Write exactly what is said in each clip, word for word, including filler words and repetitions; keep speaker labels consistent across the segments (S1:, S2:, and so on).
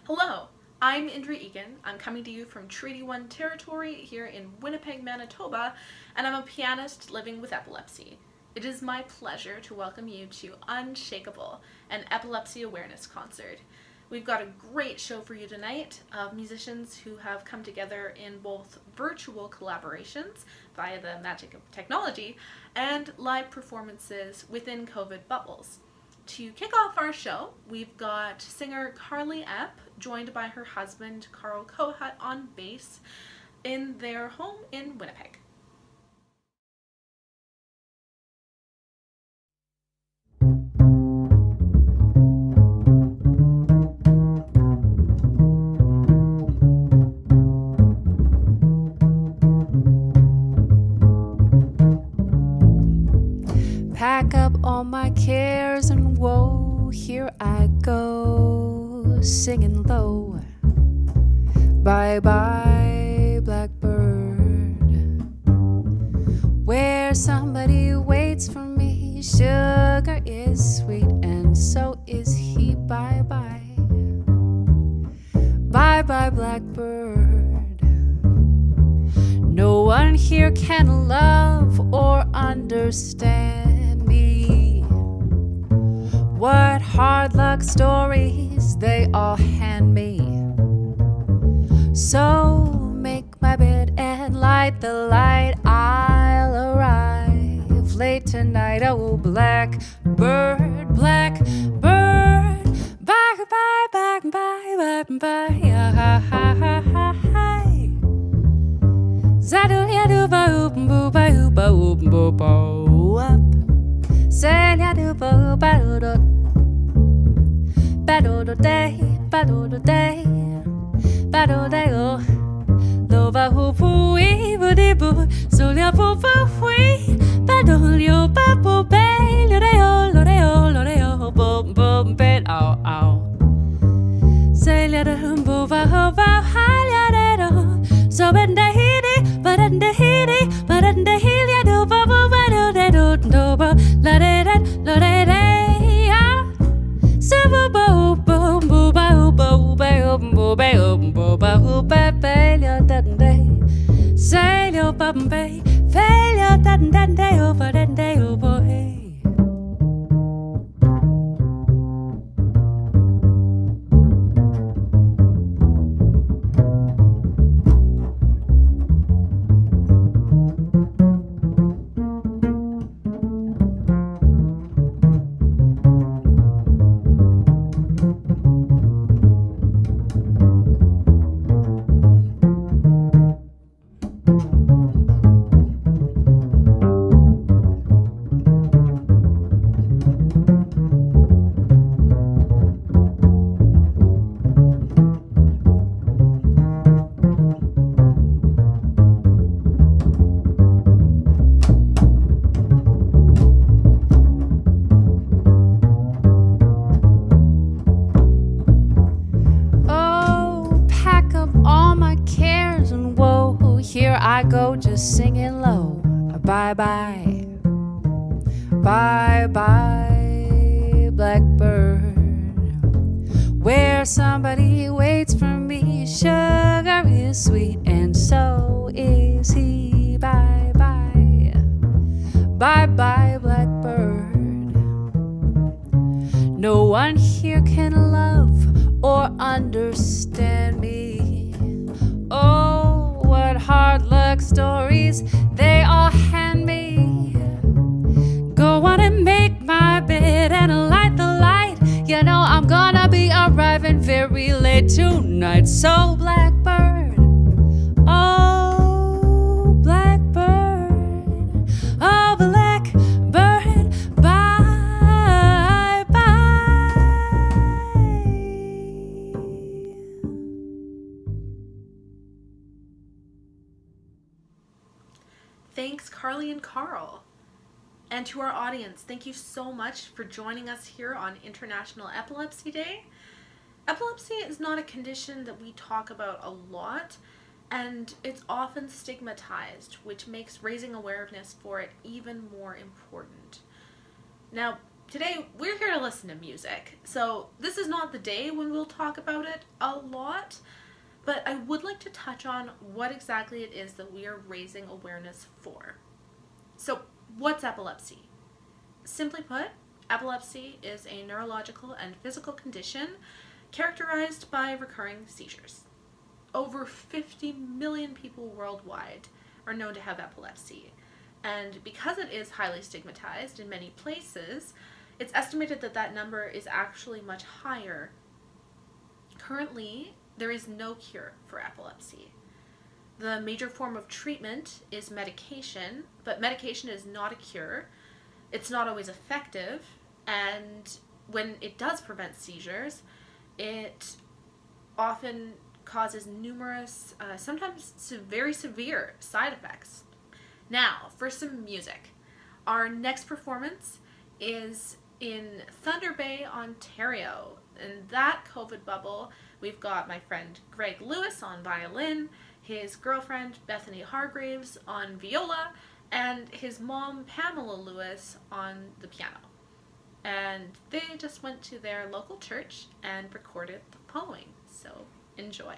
S1: Hello, I'm Indra Egan. I'm coming to you from Treaty one territory here in Winnipeg, Manitoba, and I'm a pianist living with epilepsy. It is my pleasure to welcome you to Unshakeable, an Epilepsy Awareness Concert. We've got a great show for you tonight of musicians who have come together in both virtual collaborations via the magic of technology and live performances within COVID bubbles. To kick off our show, we've got singer Carly Epp, joined by her husband Karl Kohut on bass in their home in Winnipeg.
S2: Pack up all my cares and woe, here I go, singing low. Bye bye, blackbird, where somebody waits for me. Sugar is sweet and so is he. Bye bye, bye bye, blackbird. No one here can love or understand me. What hard luck stories they all hand me. So make my bed and light the light. I'll arrive late tonight. Oh, blackbird, blackbird, bye bye, bye bye, bye bye. Ha ha ha ha ha. Zadu yadu ba oop boo ba oop ba oop boo bo up. Say yadu ba ba do do ba do do day ba do do day ba do day oh. Lo ba hoo poo wee boo dee boo so ya poo poo wee ba do yo ba boo bay lo day oh lo day oh lo day oh boom boom bed ow ow. Say yadu boo ba ho ba ha yadu so ben day but in the heat, but in the heat, ya do ba ba ba do de do do ba la de de la de de ya. So ba ba ba ba ba ba ba ba ba ba ba ba ba failure that day. Say your ba ba failure that that day over that day over hey. Singing low, bye bye, bye bye, blackbird, where somebody waits for me. Sugar is sweet and so is he. Bye bye, bye bye, blackbird. No one here can love or understand me. Oh, what hard luck stories they all hand me. Go on and make my bed and light the light. You know I'm gonna be arriving very late tonight. So blackbird, oh blackbird, oh blackbird, bye bye.
S1: Thanks, Carly and Karl. And to our audience, thank you so much for joining us here on International Epilepsy Day. Epilepsy is not a condition that we talk about a lot, and it's often stigmatized, which makes raising awareness for it even more important. Now, today we're here to listen to music. So this is not the day when we'll talk about it a lot, but I would like to touch on what exactly it is that we are raising awareness for. So what's epilepsy? Simply put, epilepsy is a neurological and physical condition characterized by recurring seizures. Over fifty million people worldwide are known to have epilepsy, and because it is highly stigmatized in many places, it's estimated that that number is actually much higher. Currently, there is no cure for epilepsy. The major form of treatment is medication, but medication is not a cure. It's not always effective, and when it does prevent seizures, it often causes numerous, uh, sometimes se- very severe side effects. Now, for some music. Our next performance is in Thunder Bay, Ontario. In that COVID bubble, we've got my friend Greg Lewis on violin, his girlfriend Bethany Hargreaves on viola, and his mom Pamela Lewis on the piano. And they just went to their local church and recorded the following, so enjoy.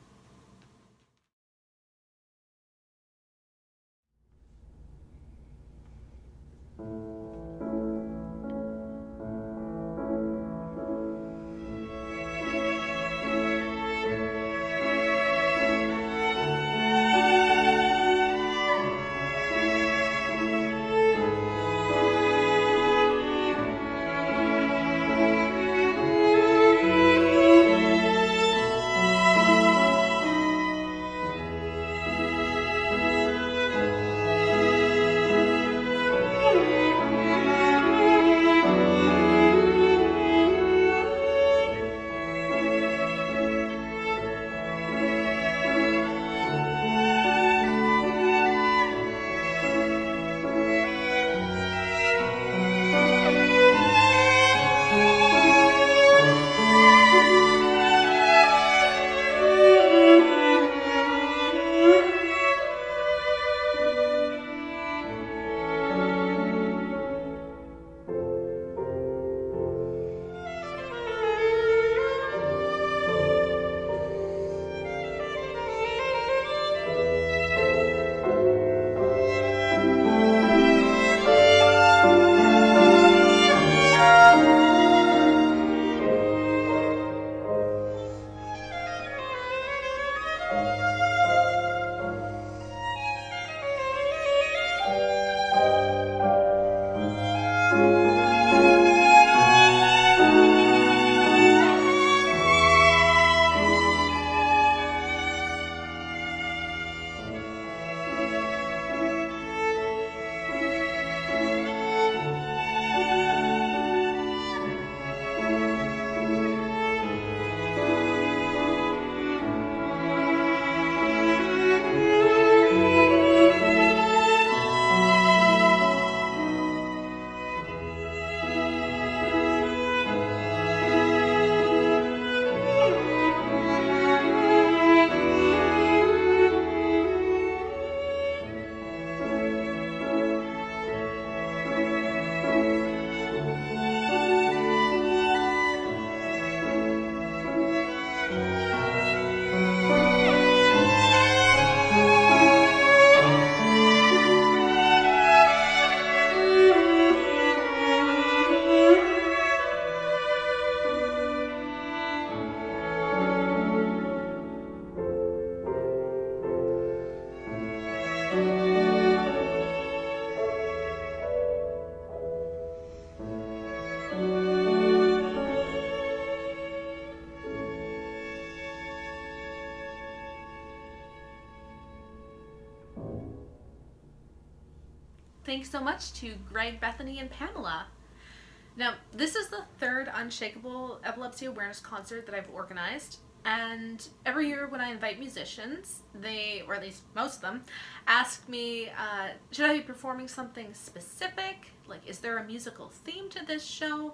S1: Thanks so much to Greg, Bethany, and Pamela. Now, this is the third Unshakeable Epilepsy Awareness Concert that I've organized, and every year when I invite musicians, they, or at least most of them, ask me, uh, should I be performing something specific? Like, is there a musical theme to this show?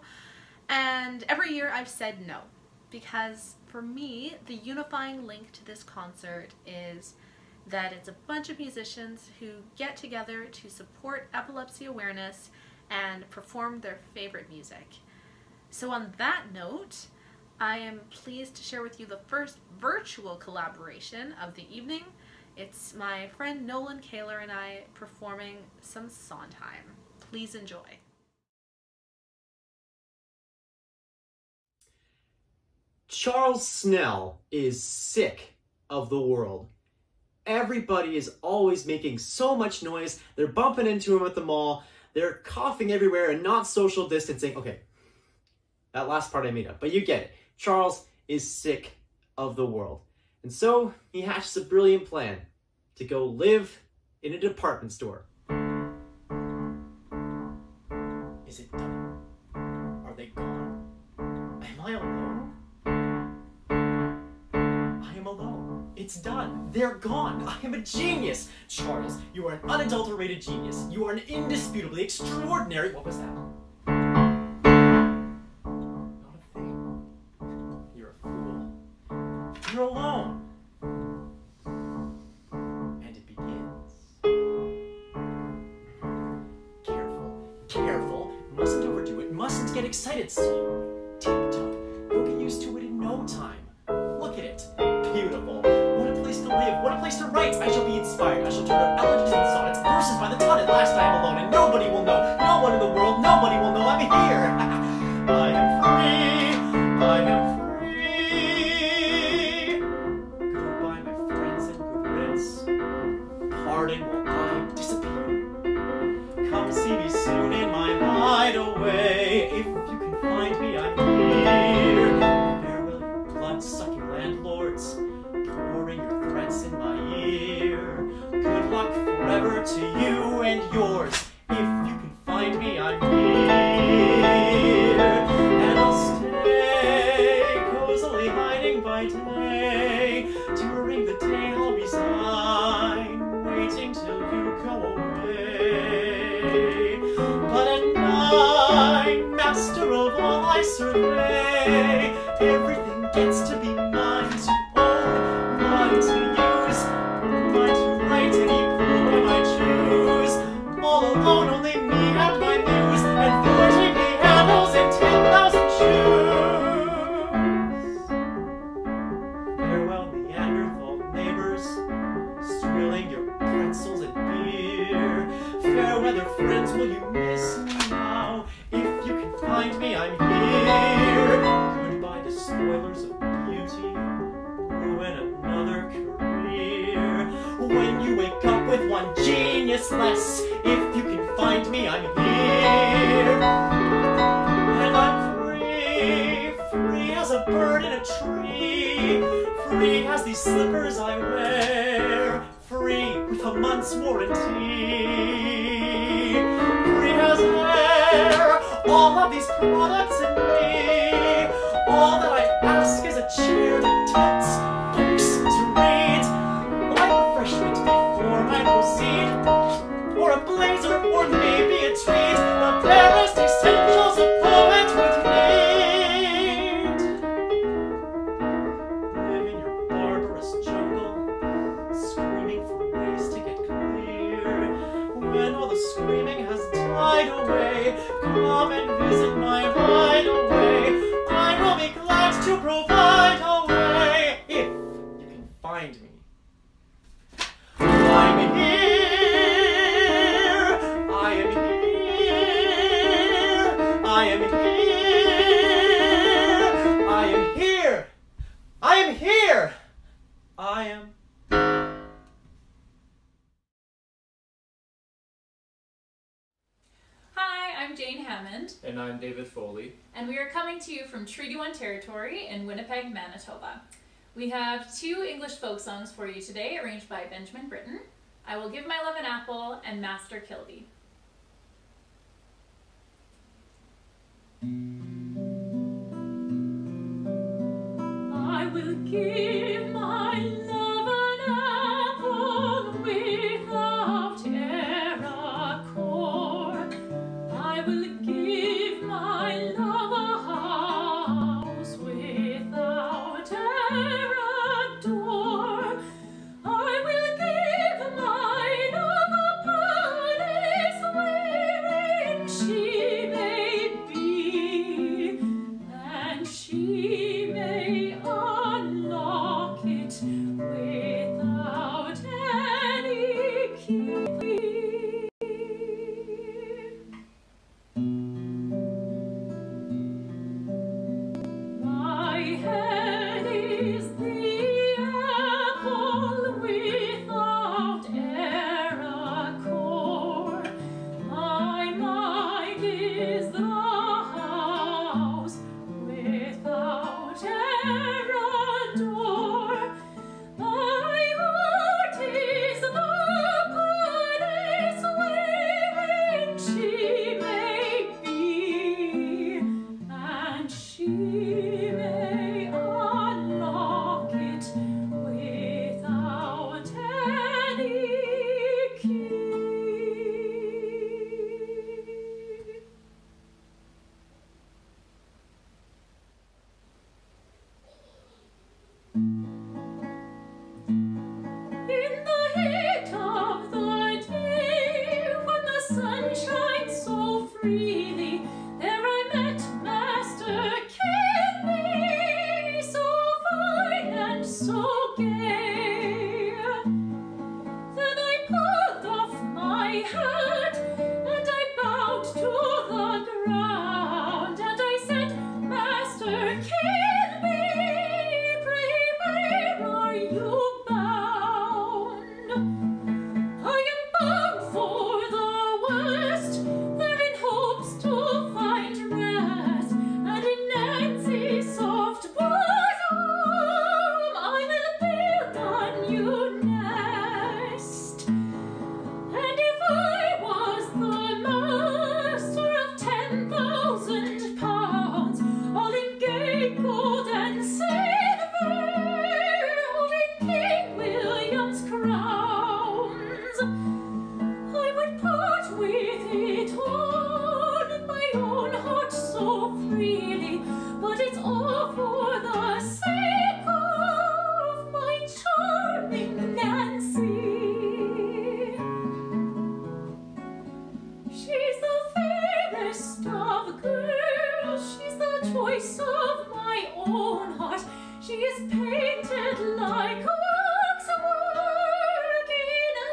S1: And every year I've said no, because for me, the unifying link to this concert is that it's a bunch of musicians who get together to support epilepsy awareness and perform their favorite music. So on that note, I am pleased to share with you the first virtual collaboration of the evening. It's my friend Nolan Kehler and I performing some Sondheim. Please enjoy.
S3: Charles Snell is sick of the world. Everybody is always making so much noise. They're bumping into him at the mall. They're coughing everywhere and not social distancing. Okay, that last part I made up, but you get it. Charles is sick of the world. And so he hatches a brilliant plan to go live in a department store. Is it done? Are they gone? Am I alone? I am alone. It's done. They're gone. I am a genius. Charles, you are an unadulterated genius. You are an indisputably extraordinary... What was that? You're alone. And it begins. Careful, careful. Mustn't overdo it. Mustn't get excited. Slowly. Tip-top. You'll get used to it in no time. Look at it. Beautiful. What a place to live. What a place to write. I shall be inspired. I shall turn out elegies and sonnets, verses by the ton. At last I am alone, and nobody will know. No one in the world. Nobody will know I'm here. I am free. I am free. Pardon while I disappear. Come see me soon in my hideaway. If you can find me, I'm here. Farewell, you blood-sucking landlords, pouring your threats in my ear. Good luck forever to you and yours. If you can find me, I'm here. And I'll stay cozily hiding by day. During the day I'll resign, waiting till you go away. But at night, master of all I survey, everything gets to be mine to own, mine to use, mine to write any poem I choose. All alone, only me and my muse, and forty pianos and ten thousand shoes. Farewell, Neanderthal neighbors, swilling your pretzels and beer. Fair weather friends, will you miss me now? If you can find me, I'm here. Goodbye to spoilers of beauty, ruin another career. When you wake up with one genius less, if you can find me, I'm here. And I'm free, free as a bird in a tree, free as these slippers I wear, free with a month's warranty, free as air, all of these products in me. All that I ask is a chair that tempts, books to read, light refreshment before I proceed, or a blazer, or maybe a tweed, the barest essentials a poet would need. Live in your barbarous jungle, screaming for ways to get clear. When all the screaming has died away, come and visit my hideaway. I will be glad to provide a way, if you can find me. I'm here, I am here, I am here, I am here, I am here, I am.
S2: Hi, I'm Jayne Hammond,
S3: And I'm David Foley.
S2: and we are coming to you from Treaty One territory in Winnipeg, Manitoba. We have two English folk songs for you today, arranged by Benjamin Britten. I Will Give My Love an Apple and Master Kilby. I will give my love an apple without e'er a core. I will give my love a house without e'er a door. I will give my love a palace wherein she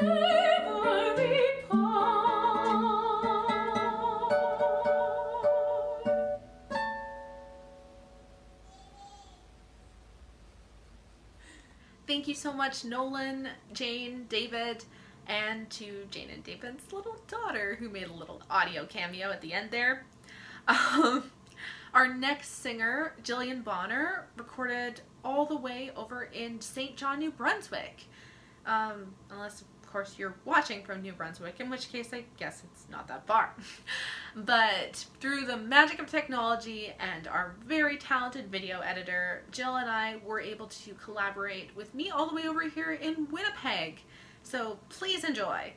S1: Thank you so much, Nolan, Jayne, David, and to Jayne and David's little daughter who made a little audio cameo at the end there. Um, our next singer, Jillian Bonner, recorded all the way over in Saint John, New Brunswick. Um, unless, of course, you're watching from New Brunswick, in which case I guess it's not that far. But through the magic of technology and our very talented video editor, Jill and I were able to collaborate with me all the way over here in Winnipeg. So please enjoy.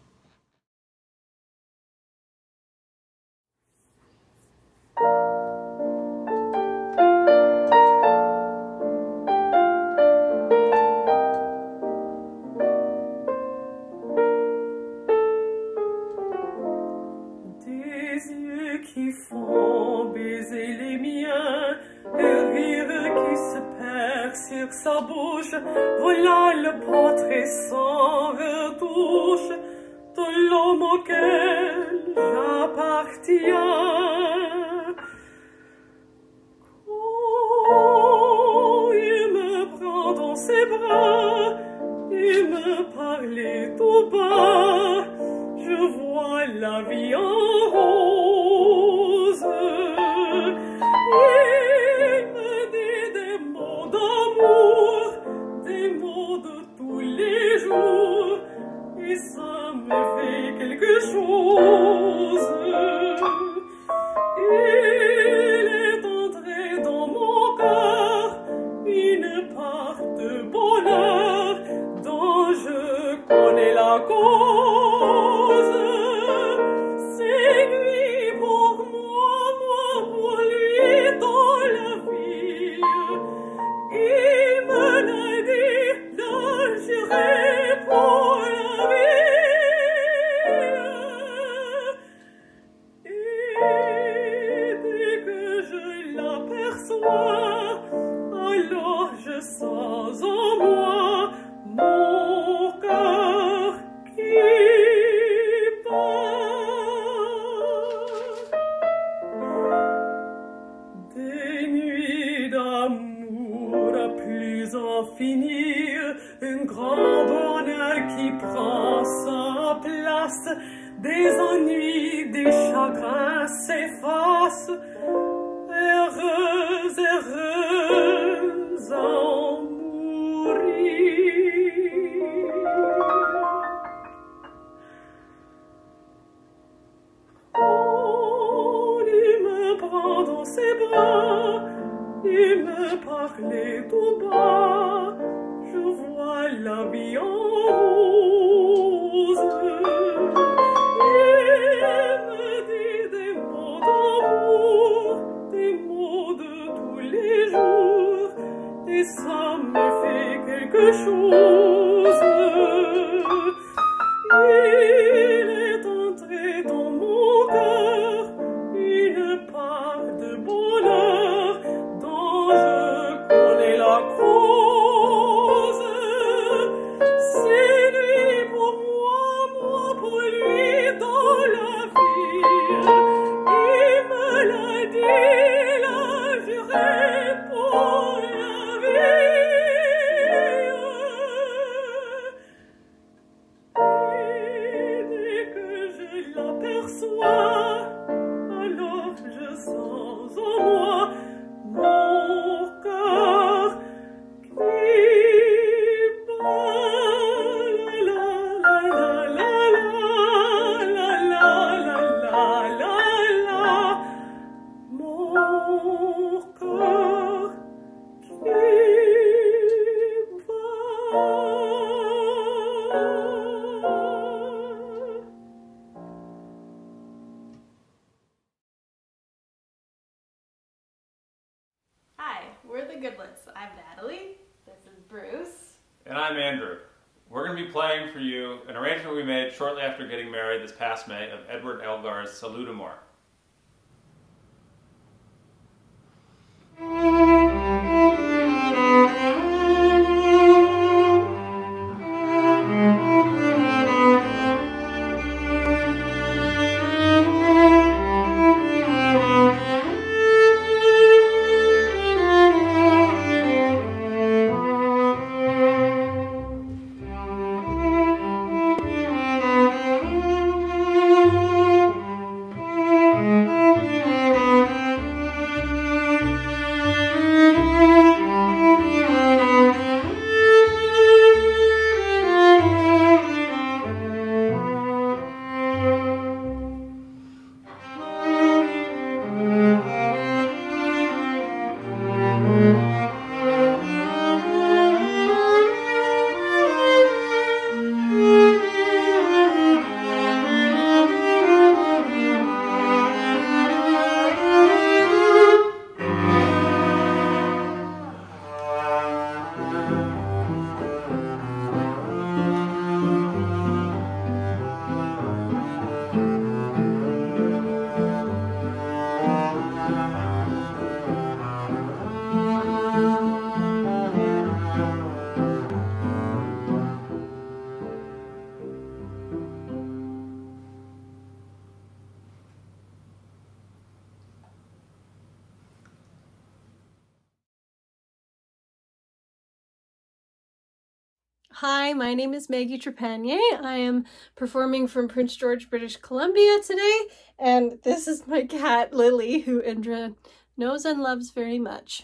S4: Qui font baiser les miens, un rire qui se perd sur sa bouche, voilà le portrait sans retouche de l'homme auquel j'appartiens. Oh, il me prend dans ses bras, il me parlait tout bas, je vois la vie en rose. Il me dit des mots d'amour, des mots de tous les jours, et ça me fait quelque chose. Il est entré dans mon cœur une part de bonheur dont je connais la cause. C'est lui pour moi, moi pour lui dans la vie. Il me l'a dit, l'a juré pour la vie. Et dès que je l'aperçois, alors je sens en moi mon cœur qui bat. Des nuits d'amour à plus en finir, un grand bonheur qui prend sa place, des ennuis, des chagrins s'effacent, heureuse, heureuse en mourir. Oh, il me prend dans ses bras, il me parlait tout bas, je vois la vie en rose. Il me dit des mots d'amour, des mots de tous les jours, et ça me fait quelque chose. Il est entré dans mon cœur une part de bonheur dont je connais la cause. C'est lui pour moi, moi pour lui dans la vie. Il me l'a dit, l'a juré pour la vie. Et dès que je l'aperçois, alors je sens en moi mon cœur qui bat. La la la la la la la la la la, mon cœur qui bat.
S5: Hi, we're the Goodletts. I'm Nathalie. This is Bruce.
S6: And I'm Andrew. We're going to be playing for you an arrangement we made shortly after getting married this past May of Edward Elgar's Saludomor.
S2: Thank you.
S7: Hi, my name is Maggie Trepanier. I am performing from Prince George, British Columbia today, and this is my cat, Lily, who Indra knows and loves very much.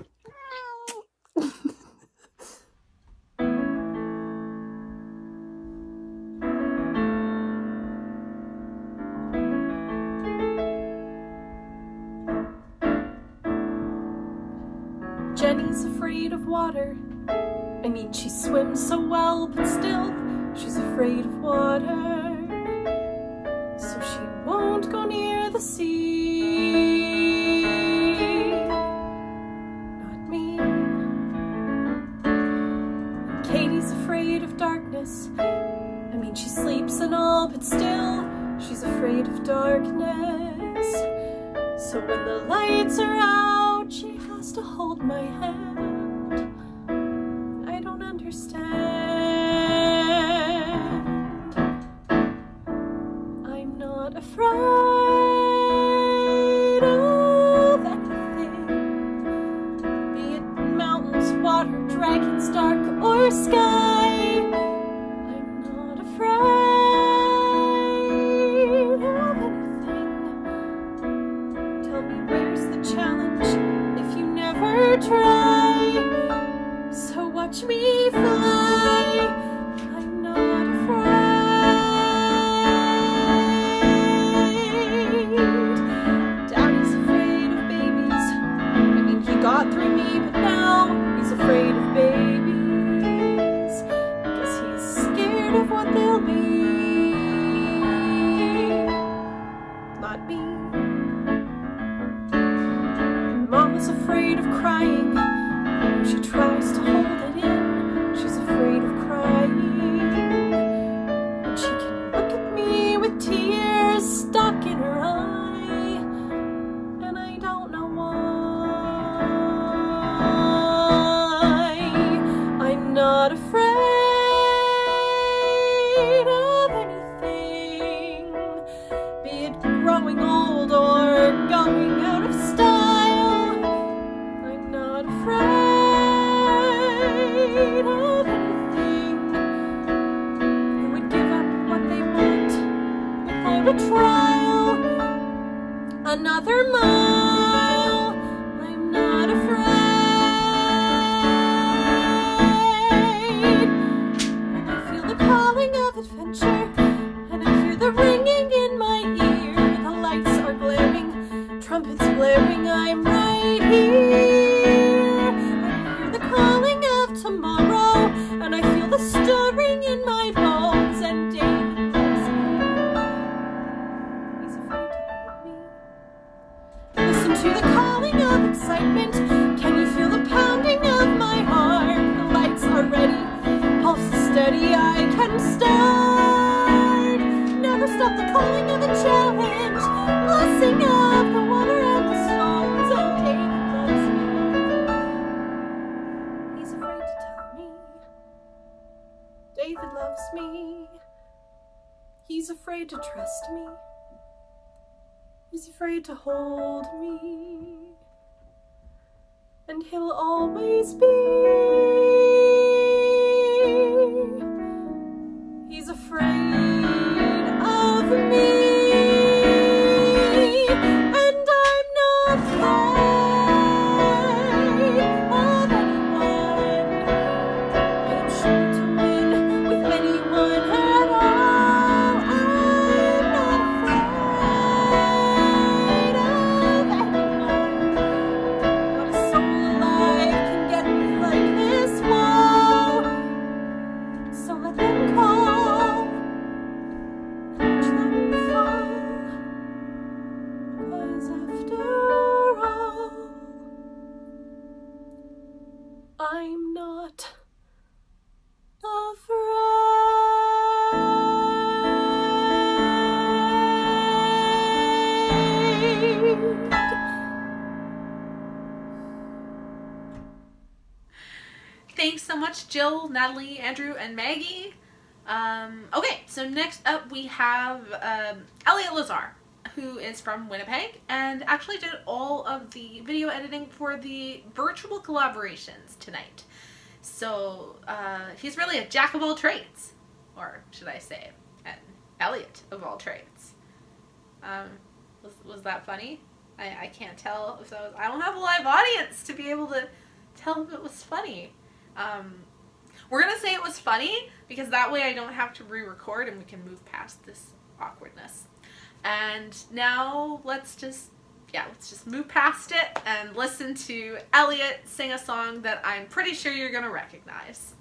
S7: Jenny's afraid of water. I mean, she swims so well, but still, she's afraid of water. So she won't go near the sea. Not me. And Katie's afraid of darkness. I mean, she sleeps and all, but still, she's afraid of darkness. So when the lights are out, she has to hold my hand. I don't understand. I'm not afraid of anything, be it mountains, water, dragons, dark, or sky. I'm not afraid of anything. Tell me, where's the challenge if you never try? So watch me fly. I'm not afraid. Daddy's afraid of babies. I mean, he got through me, but now he's afraid of babies. Guess he's scared of what they'll be. Not me. Mama's afraid of crying. She tries to hold it in. She's afraid of crying. And she can look at me with tears stuck in her eye. And I don't know why. I'm not afraid of anything, be it growing old or going out of style. I'm not afraid of anything who would give up what they want without a trial. Another mile. I'm not afraid. And I feel the calling of adventure, and I hear the ringing in my ear. The lights are glaring, trumpets blaring. I'm right here. And I hear the calling of tomorrow, and I feel the stirring in my bones. And David loves me. He's afraid to let me. Listen to the calling of excitement. Can you feel the pounding of my heart? The lights are ready, pulse is steady. I can start. Never stop the calling of a challenge, blessing of the water and the stones. And David loves me. He's afraid to tell me. David loves me. He's afraid to trust me. He's afraid to hold me. And he'll always be. He's afraid of me. And I'm not afraid of anyone. I am sure to win with anyone at all. I'm not afraid of anyone. Not a soul alive can get me like this wall. So let them call, watch them fall. 'Cause after all, I'm not afraid.
S1: Thanks so much, Jill, Natalie, Andrew, and Maggie. Um, okay, so next up we have um, Elliot Lazar, who is from Winnipeg and actually did all of the video editing for the virtual collaborations tonight. So uh, he's really a jack of all trades, or should I say, an Elliot of all trades. Um, was, was that funny? I, I can't tell if that was, I don't have a live audience to be able to tell if it was funny. Um, we're going to say it was funny because that way I don't have to re-record and we can move past this awkwardness. And now let's just, yeah, let's just move past it and listen to Elliot sing a song that I'm pretty sure you're going to recognize.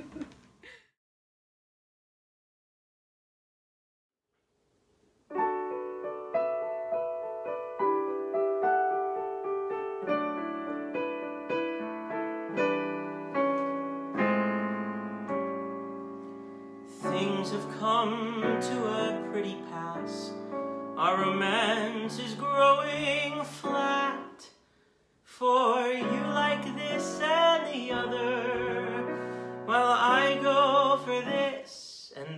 S3: Things have come to a pretty pass. Our romance is growing flat. For you like this and the other, while I go for this and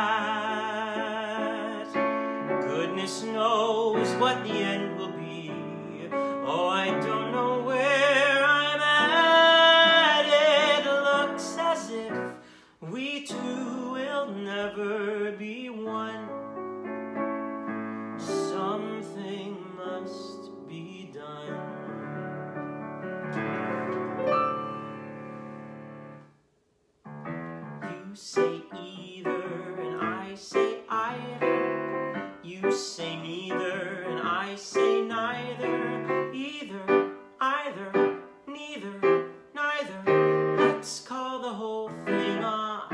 S3: that. Goodness knows what the end will be. Oh, I don't know where I'm at. It looks as if we two will never be one. Something must be done. You say either and I say either. You say neither and I say neither. Either, either, neither, neither. Let's call the whole thing off.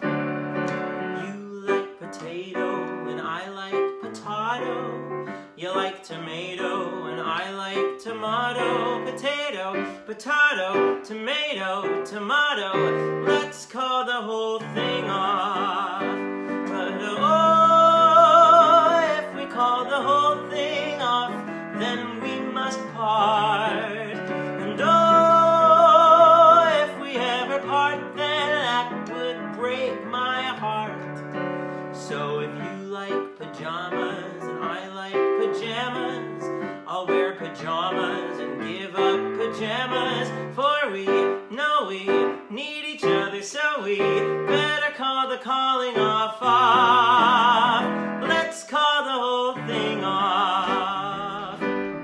S3: You like potato and I like potato. You like tomato and I like tomato. Potato, potato, tomato, tomato. Let's call the whole thing off. But oh, if we call the whole thing off, then we must part. And oh, if we ever part, then that would break my heart. So if you like pajamas and I like pajamas, I'll wear pajamas and give up pajamas. For we know we need each other, so we better call the calling off off. Let's call the whole thing off.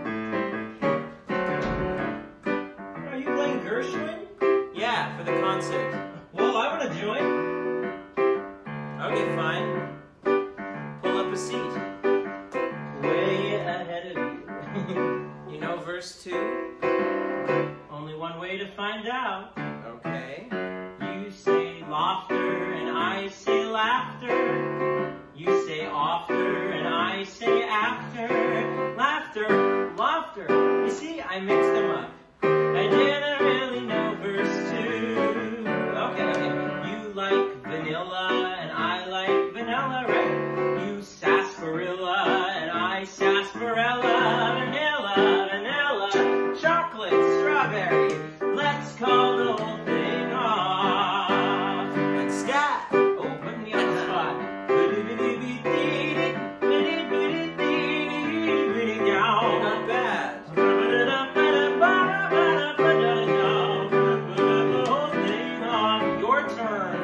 S3: Are you playing Gershwin? Yeah, for the concert. Well, I want to join. Okay, fine. Pull up a seat. Way ahead of you. You know verse two? Only one way to find out. Okay. You say laughter and I say laughter. You say after and I say after. Laughter, laughter. You see, I mixed them up. I didn't really know verse two. Okay, okay. You like vanilla and I like vanilla, right? You sarsaparilla and I sarsaparilla. Vanilla, vanilla, chocolate, strawberry. Let's call the whole thing off. And scat. Oh, put me on the spot. Not bad. Your turn.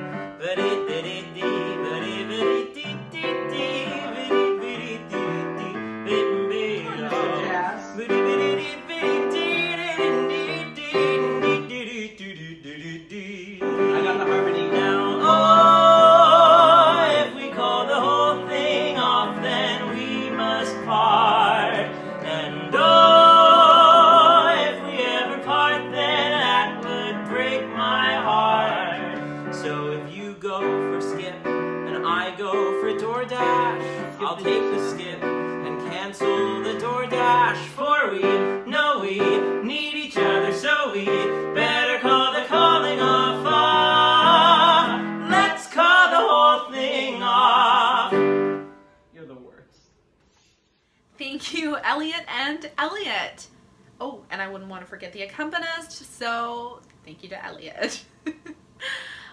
S3: I got the harmony now. Oh, if we call the whole thing off, then we must part. And oh, if we ever part, then that would break my heart. So if you go for skip and I go for DoorDash, I'll take the skip and cancel the DoorDash. For we know we need each other, so we better call the calling off off. Let's call the whole thing off. You're the worst.
S1: Thank you, Elliot and Elliot. Oh, and I wouldn't want to forget the accompanist, so thank you to Elliot.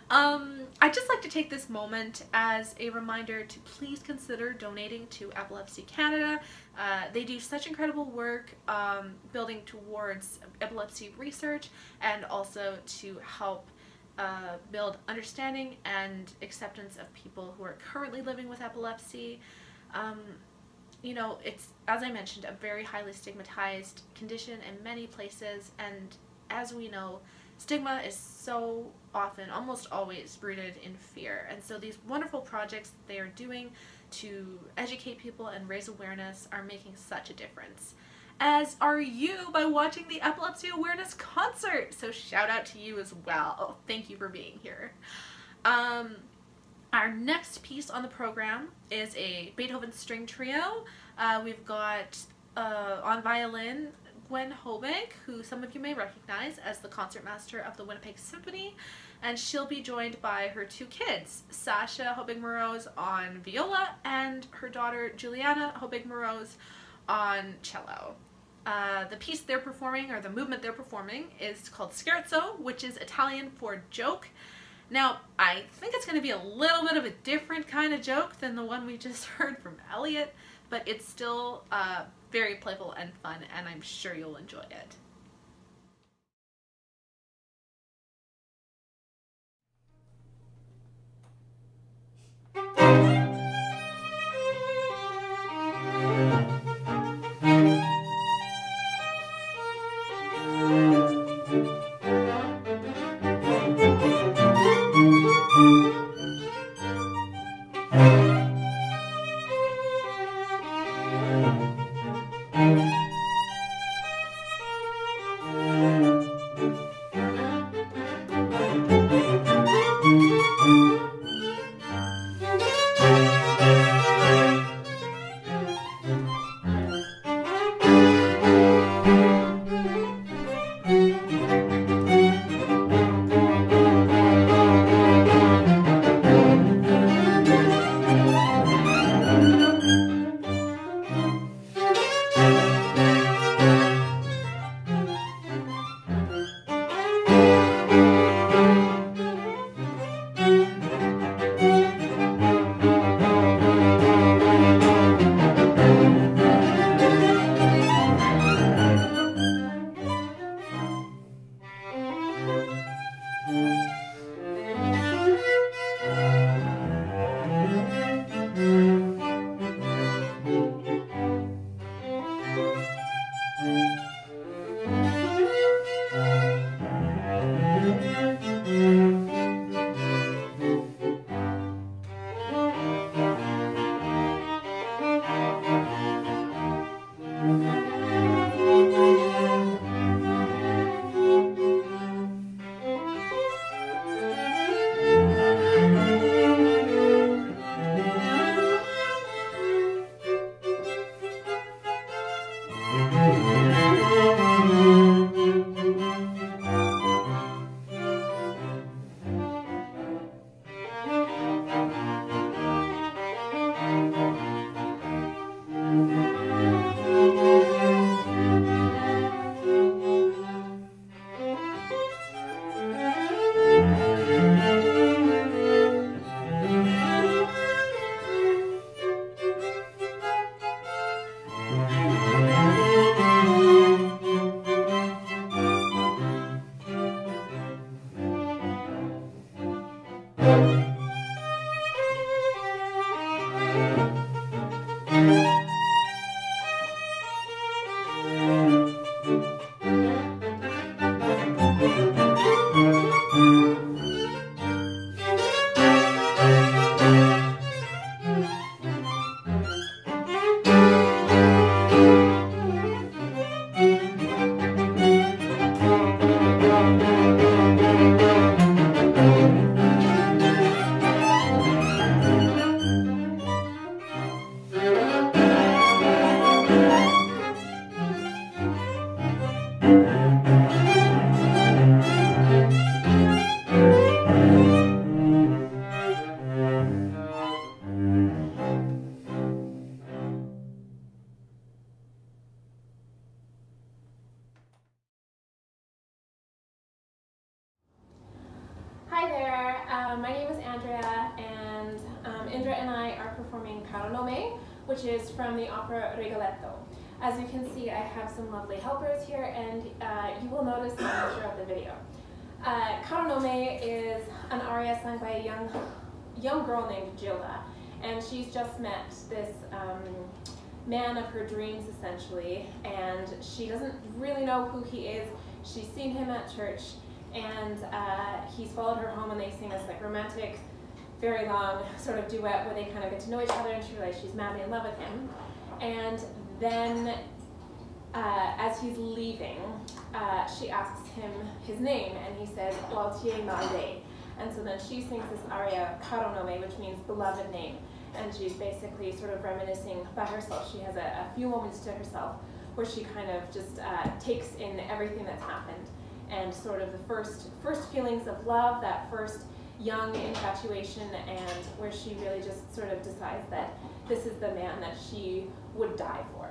S1: Um, I'd just like to take this moment as a reminder to please consider donating to Epilepsy Canada. Uh, they do such incredible work um, building towards epilepsy research and also to help uh, build understanding and acceptance of people who are currently living with epilepsy. Um, you know, it's, as I mentioned, a very highly stigmatized condition in many places, and as we know, stigma is so often, almost always, rooted in fear. And so these wonderful projects that they are doing to educate people and raise awareness are making such a difference. As are you by watching the Epilepsy Awareness Concert. So shout out to you as well. Thank you for being here. Um, our next piece on the program is a Beethoven string trio. Uh, we've got uh, on violin Gwen Hobank, who some of you may recognize as the concertmaster of the Winnipeg Symphony, and she'll be joined by her two kids, Sasha Hobig-Morose on viola and her daughter Juliana Hobig-Morose on cello. Uh, the piece they're performing, or the movement they're performing, is called Scherzo, which is Italian for joke. Now, I think it's going to be a little bit of a different kind of joke than the one we just heard from Elliot, but it's still uh, very playful and fun, and I'm sure you'll enjoy it.
S8: aria, and um, Indra and I are performing Caro Nome, which is from the opera Rigoletto. As you can see, I have some lovely helpers here, and uh, you will notice them throughout the video. Uh, Caro Nome is an aria sung by a young, young girl named Gilda, and she's just met this um, man of her dreams, essentially, and she doesn't really know who he is. She's seen him at church, and uh, he's followed her home, and they sing this like romantic, very long sort of duet where they kind of get to know each other, and she realizes she's madly in love with him. And then uh, as he's leaving, uh, she asks him his name, and he says, Waltier Malde. And so then she sings this aria, Caro Nome, which means beloved name. And she's basically sort of reminiscing by herself. She has a, a few moments to herself where she kind of just uh, takes in everything that's happened, and sort of the first, first feelings of love, that first young infatuation, and where she really just sort of decides that this is the man that she would die for.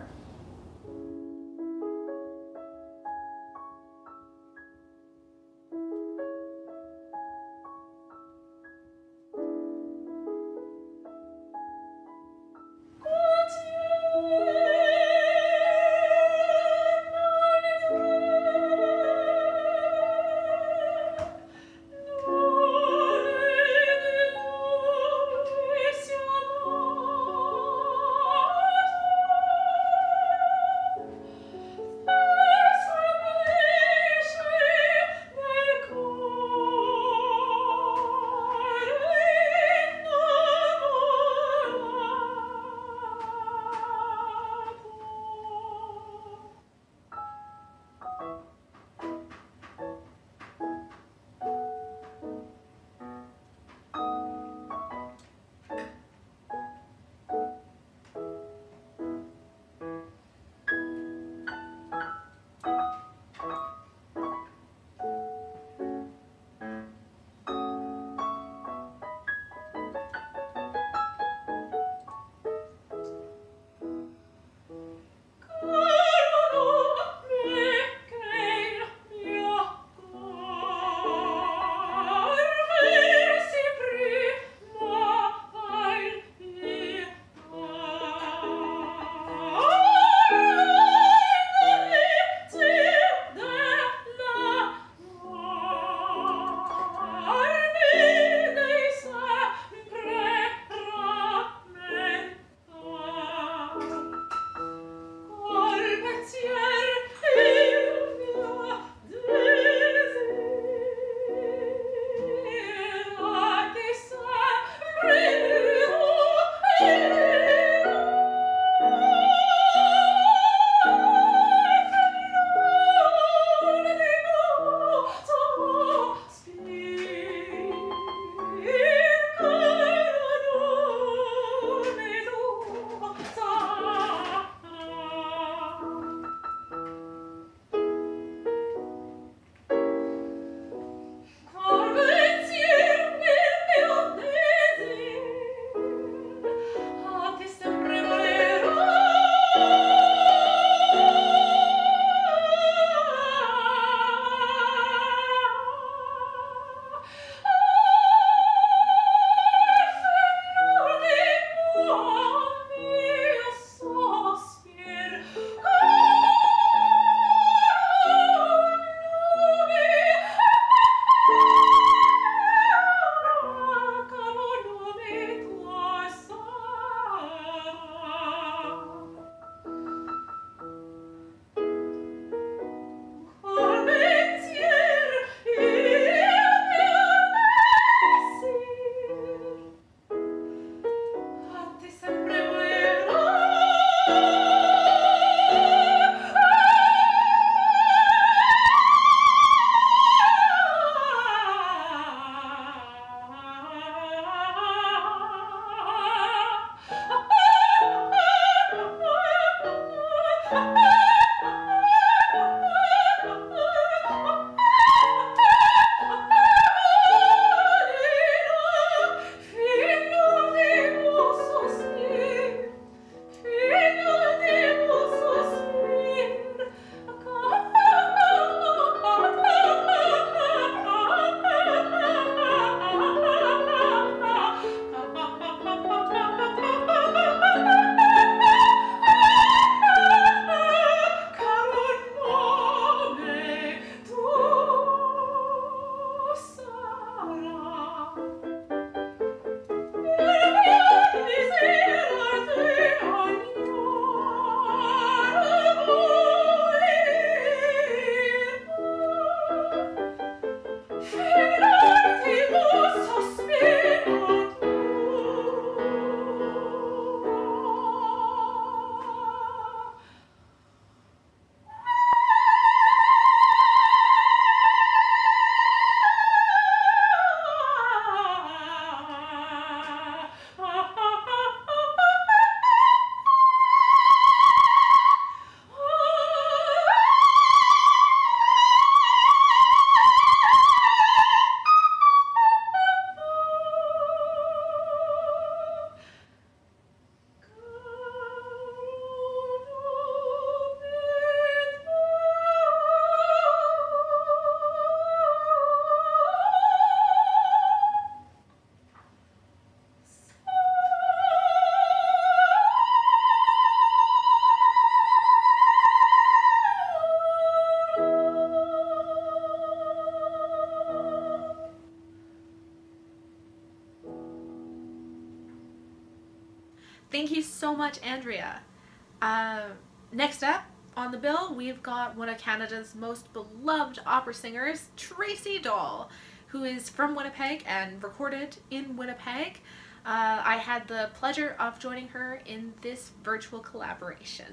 S1: Thank you so much, Andrea. Uh, next up on the bill, we've got one of Canada's most beloved opera singers, Tracy Dahl, who is from Winnipeg and recorded in Winnipeg. Uh, I had the pleasure of joining her in this virtual collaboration.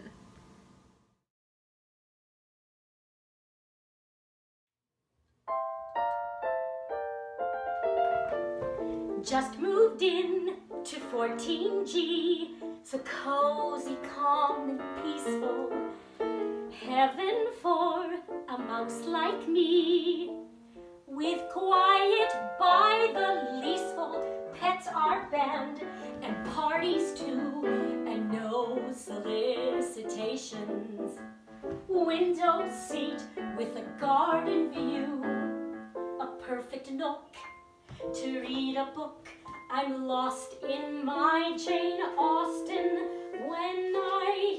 S9: Just moved in to fourteen G, so cozy, calm, and peaceful. Heaven for a mouse like me. With quiet by the leaseful, pets are banned, and parties too, and no solicitations. Window seat with a garden view, a perfect nook to read a book. I'm lost in my Jane Austen when I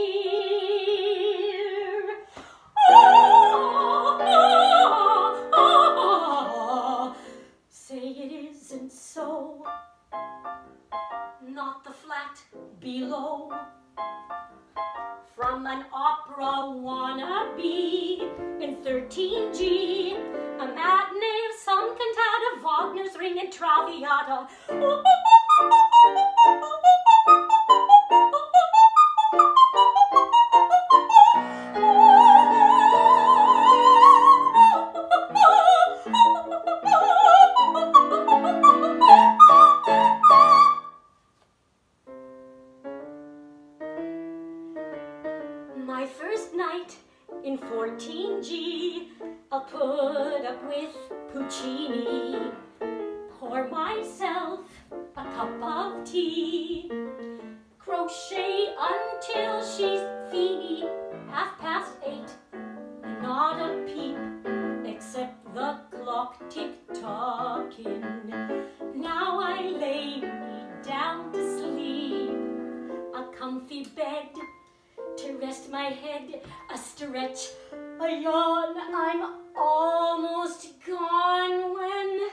S9: hear, oh, oh, oh, say it isn't so, not the flat below. From an opera wannabe in thirteen G, a matinee of some cantata, Wagner's Ring and Traviata. My first night in fourteen G, I'll put up with Puccini, pour myself a cup of tea, crochet until she's feeny, half past eight, not a peep, except the clock tick-tocking. Now I lay me down to sleep, a comfy bed to rest my head, a stretch, a yawn, I'm almost gone when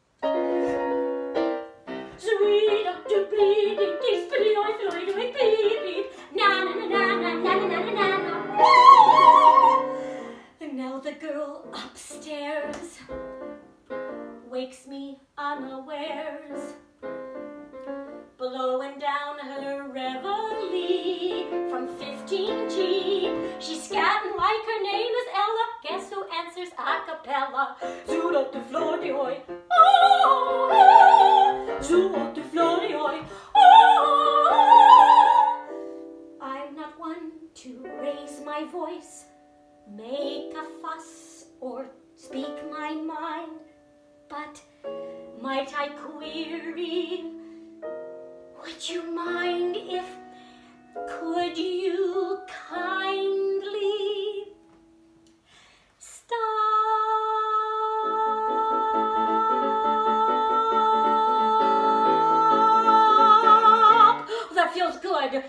S9: sweet up to bleeding, deep, bleed, oi, floyd, oi, bleed, bleed, na na na na na na na na na na. And now the girl upstairs wakes me unawares, blowing down her reveille from fifteen G. She's scatting like her name is Ella. Guess who answers a cappella? Zoot up the floor, oi. Oh, zoot up the floor, oi. Oh, I'm not one to raise my voice, make a fuss, or speak my mind, but might I query, would you mind if, could you kindly stop? That feels good.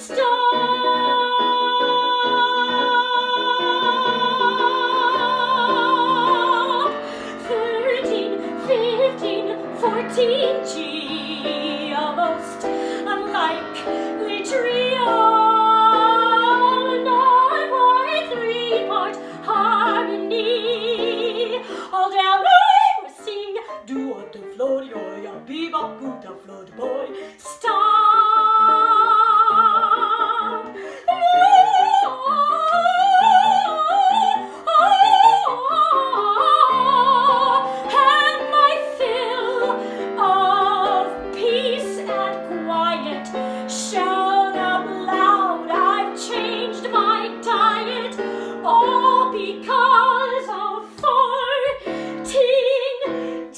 S9: Stop. thirteen, fifteen, fourteen G. Almost unlike the trio, not quite three-part harmony. All down I will sing, do what the floaty boy, a bebop boot the float boy. Stop. And my fill of peace and quiet, shout out loud, I've changed my diet, all because of fourteen G.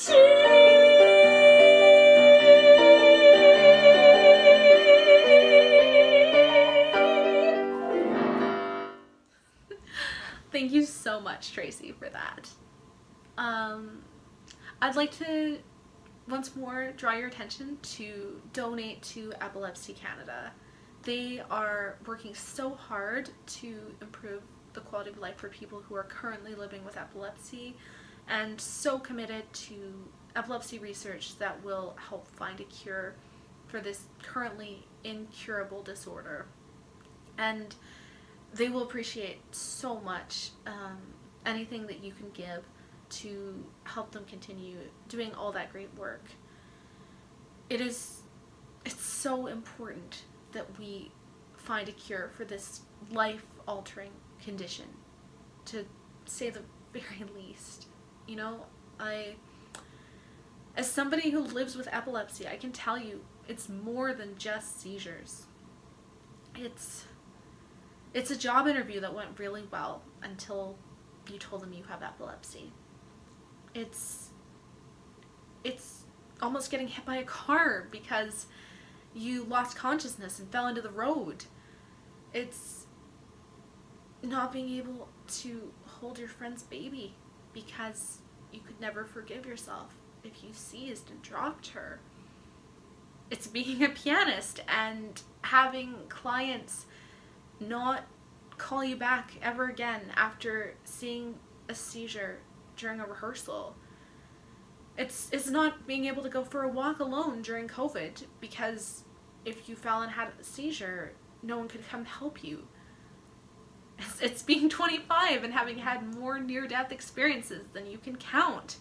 S1: Thank you so much, Tracy, for that. Um, I'd like to once more draw your attention to donate to Epilepsy Canada. They are working so hard to improve the quality of life for people who are currently living with epilepsy, and so committed to epilepsy research that will help find a cure for for this currently incurable disorder. And they will appreciate so much um, anything that you can give to help them continue doing all that great work. It is, it's so important that we find a cure for this life-altering condition, to say the very least. You know, I, as somebody who lives with epilepsy, I can tell you it's more than just seizures. It's, it's a job interview that went really well until you told them you have epilepsy. It's, it's almost getting hit by a car because you lost consciousness and fell into the road. It's not being able to hold your friend's baby because you could never forgive yourself if you seized and dropped her. It's being a pianist and having clients not call you back ever again after seeing a seizure during a rehearsal. It's, it's not being able to go for a walk alone during COVID because if you fell and had a seizure, no one could come help you. It's, it's being twenty-five and having had more near-death experiences than you can count.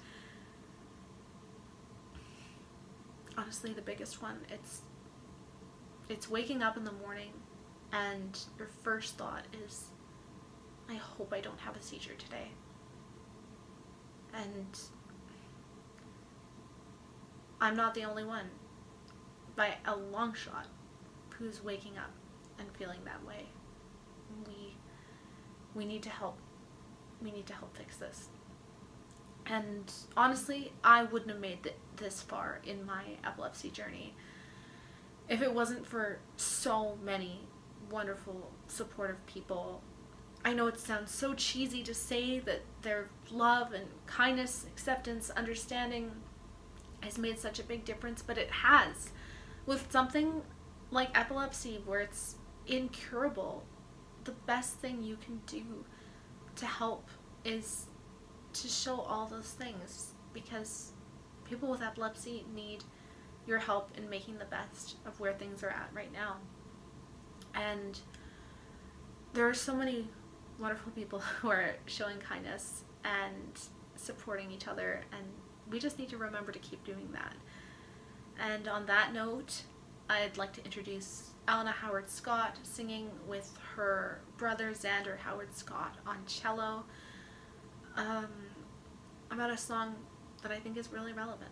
S1: Honestly, the biggest one, it's, it's waking up in the morning and your first thought is, I hope I don't have a seizure today. And I'm not the only one, by a long shot, who's waking up and feeling that way. We, we need to help. We need to help fix this. And honestly, I wouldn't have made it this far in my epilepsy journey if it wasn't for so many wonderful, supportive people. I know it sounds so cheesy to say that their love and kindness, acceptance, understanding has made such a big difference, but it has. With something like epilepsy where it's incurable, the best thing you can do to help is to show all those things, because people with epilepsy need your help in making the best of where things are at right now. And there are so many wonderful people who are showing kindness and supporting each other, and we just need to remember to keep doing that. And on that note, I'd like to introduce Eleanor Howard Scott singing with her brother Xander Howard Scott on cello um, about a song that I think is really relevant.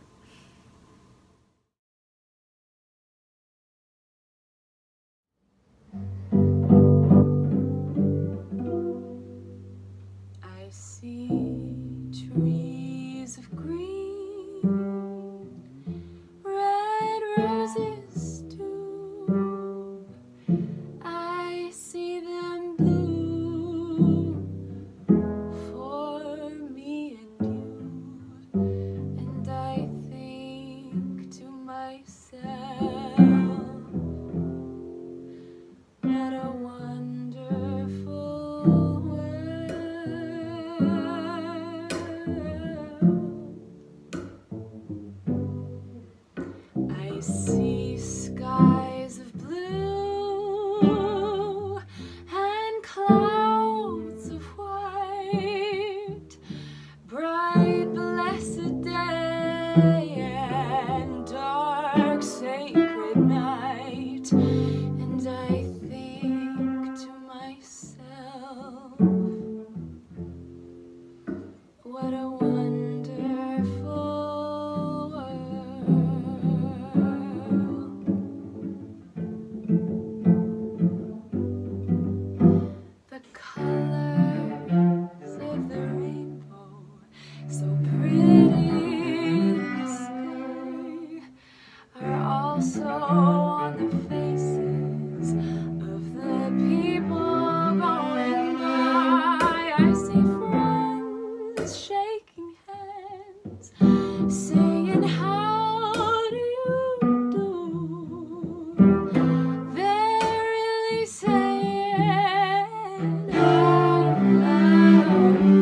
S2: I see trees of green, red roses too. I see them blue for me and you, and I think to myself, what a wonderful world. I see skies of blue and clouds of white, bright blessed day and dark sacred night, and I think to myself, what a wonderful world. The colors of the rainbow, so pretty in the sky, are also on the faces of the people going by. I see friends shaking hands, saying, how do you do? They're really saying, I love you.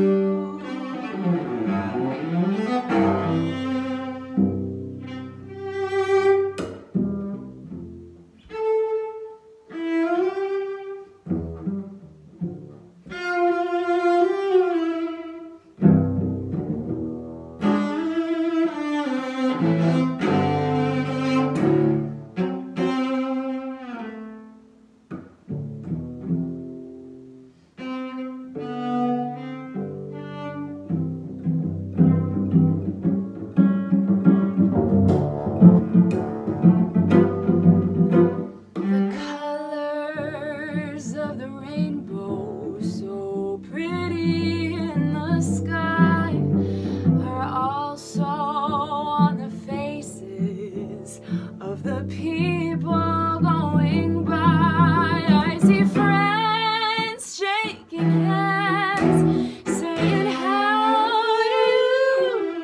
S2: people going by. I see friends shaking hands, saying how do you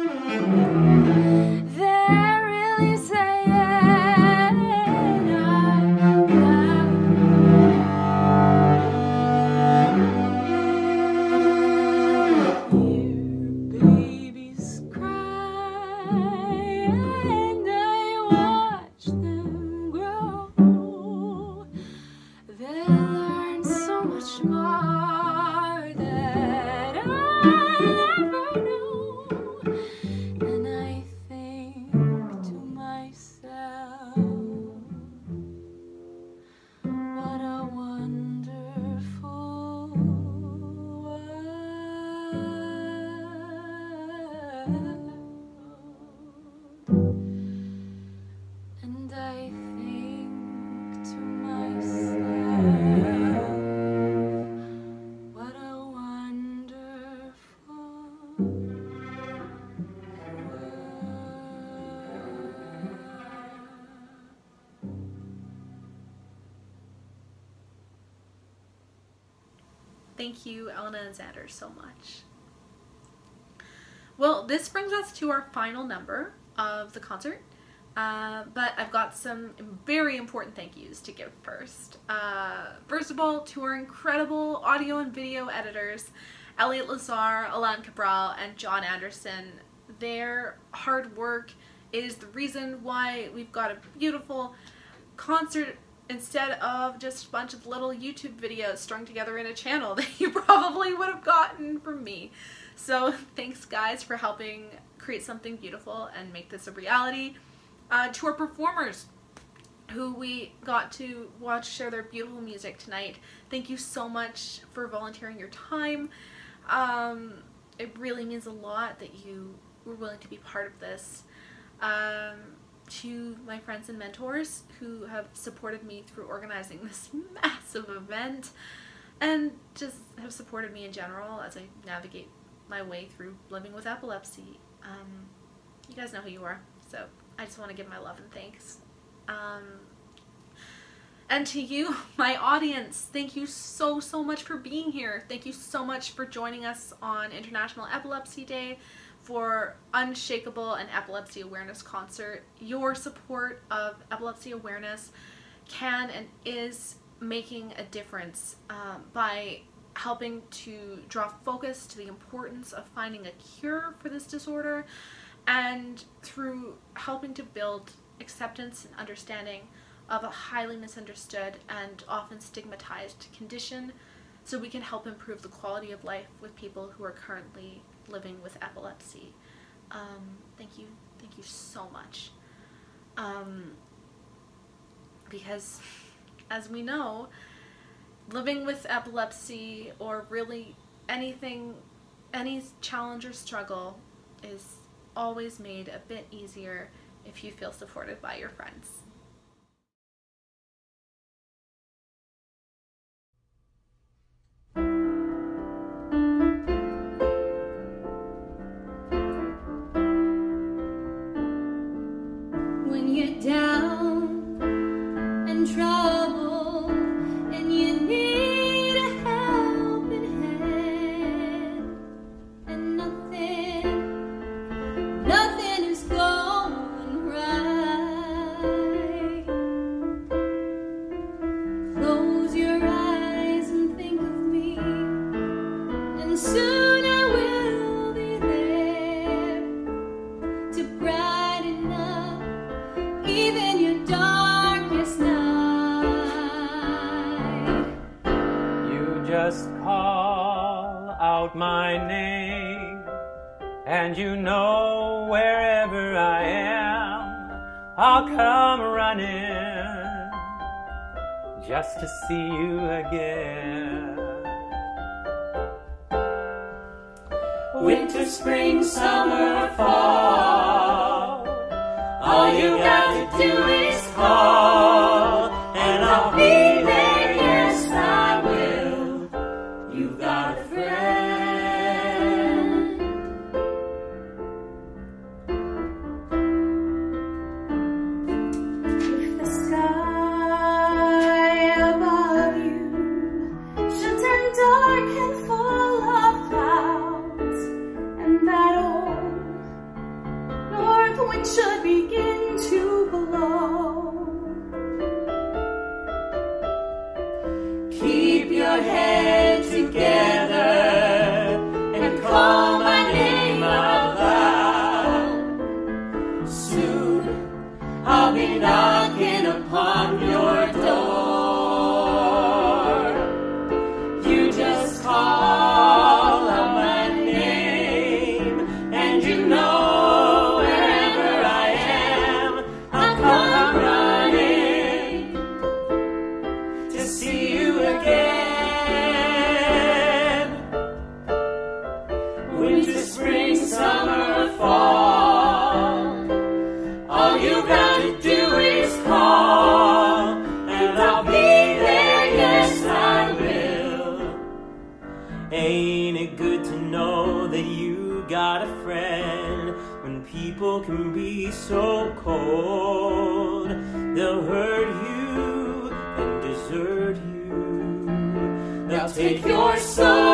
S2: do? They're really saying I love you. Hear babies cry, and I watch them grow. They'll learn so much more that I never knew. And I think to myself, what a wonderful world. And I think to myself, what a wonderful world.
S1: Thank you, Elena and Xander, so much. Well, this brings us to our final number of the concert, uh, but I've got some very important thank yous to give first. Uh, first of all, to our incredible audio and video editors, Elliot Lazar, Alan Cabral, and John Anderson. Their hard work is the reason why we've got a beautiful concert instead of just a bunch of little YouTube videos strung together in a channel that you probably would have gotten from me. So thanks guys for helping create something beautiful and make this a reality. Uh, to our performers who we got to watch share their beautiful music tonight, thank you so much for volunteering your time. Um, it really means a lot that you were willing to be part of this. Um, to my friends and mentors who have supported me through organizing this massive event and just have supported me in general as I navigate my way through living with epilepsy. Um, you guys know who you are, so I just want to give my love and thanks. Um, and to you, my audience, thank you so, so much for being here. Thank you so much for joining us on International Epilepsy Day for Unshakeable and Epilepsy Awareness Concert. Your support of epilepsy awareness can and is making a difference um, by helping to draw focus to the importance of finding a cure for this disorder, and through helping to build acceptance and understanding of a highly misunderstood and often stigmatized condition, so we can help improve the quality of life with people who are currently living with epilepsy. Um, thank you, thank you so much. Um, because as we know, living with epilepsy, or really anything, any challenge or struggle, is always made a bit easier if you feel supported by your friends.
S2: When you're down and troubled and you need a helping hand, and nothing, nothing is going right, close your eyes and think of me, and soon I will be there to brighten up even your darkest night.
S3: You just call out my name, and you know wherever I am, I'll come running just to see you again. Winter, spring, summer, fall, all you got to do is call, and I'll be there, yes I will. You've got a friend. your head together and call my name out loud. Soon I'll be knocking upon your door. You just call out my name, and you know wherever I am, I'll come running to see you again. Winter, spring, summer, fall, all you got to do is call, and I'll be there, yes I will. Ain't it good to know that you got a friend? When people can be so cold, they'll hurt you and desert you. They'll take your soul